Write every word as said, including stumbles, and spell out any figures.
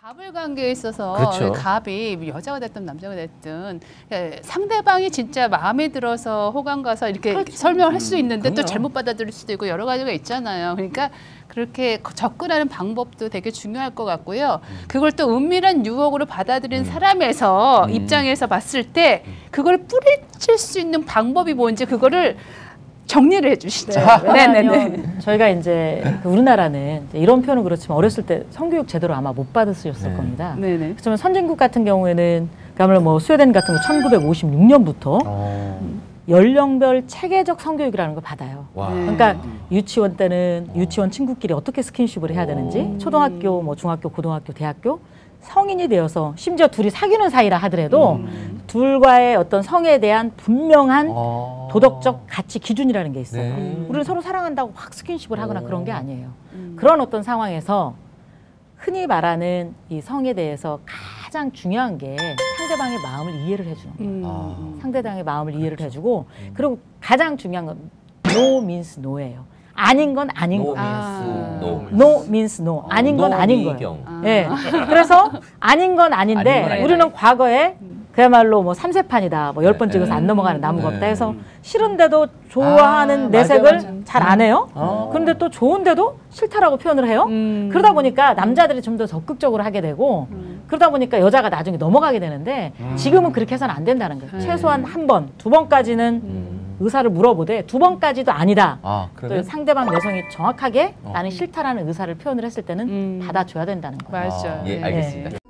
갑을 관계에 있어서 그렇죠. 갑이 여자가 됐든 남자가 됐든 상대방이 진짜 마음에 들어서 호감 가서 이렇게 그렇죠. 설명할 수 있는데 음, 또 그럼요. 잘못 받아들일 수도 있고 여러 가지가 있잖아요. 그러니까 그렇게 접근하는 방법도 되게 중요할 것 같고요. 그걸 또 은밀한 유혹으로 받아들인 음. 사람에서 음. 입장에서 봤을 때 그걸 뿌리칠 수 있는 방법이 뭔지 그거를 정리를 해주시죠. 네, 네네네. 저희가 이제 그 우리나라는 이제 이런 표현은 그렇지만 어렸을 때 성교육 제대로 아마 못 받으셨을 네. 겁니다. 네네. 그렇지만 선진국 같은 경우에는 그야말로 뭐 스웨덴 같은 거 천구백오십육 년부터 어. 연령별 체계적 성교육이라는 걸 받아요. 와. 네. 그러니까 유치원 때는 유치원 친구끼리 어떻게 스킨십을 해야 되는지, 음. 초등학교, 뭐 중학교, 고등학교, 대학교 성인이 되어서 심지어 둘이 사귀는 사이라 하더라도 음. 둘과의 어떤 성에 대한 분명한 어. 도덕적 가치 기준이라는 게 있어요. 네. 우리는 서로 사랑한다고 확 스킨십을 하거나 오. 그런 게 아니에요. 음. 그런 어떤 상황에서 흔히 말하는 이 성에 대해서 가장 중요한 게 상대방의 마음을 이해를 해주는 거예요. 음. 아. 상대방의 마음을 이해를 해주고 음. 그리고 가장 중요한 건 no means no예요. 아닌 건 아닌 No 거. 아. means no. no means no. 아닌 건 no 아닌 거예요. 미경. 아. 예. 그래서 아닌 건 아닌데 아닌 건 아니다. 우리는 과거에 그야말로 뭐 삼세판이다, 뭐 열 번 네. 찍어서 안 음. 넘어가는 나무가 네. 없다 해서 싫은데도 좋아하는 아, 내색을 맞아, 맞아. 잘 안 해요. 어. 그런데 또 좋은데도 싫다라고 표현을 해요. 음. 그러다 보니까 남자들이 좀 더 적극적으로 하게 되고 음. 그러다 보니까 여자가 나중에 넘어가게 되는데 음. 지금은 그렇게 해서는 안 된다는 거예요. 네. 최소한 한 번, 두 번까지는 음. 의사를 물어보되 두 번까지도 아니다. 아, 또 그러면 상대방 내성이 정확하게 어. 나는 싫다라는 의사를 표현을 했을 때는 음. 받아줘야 된다는 거예요. 맞아요. 아, 예, 네. 알겠습니다.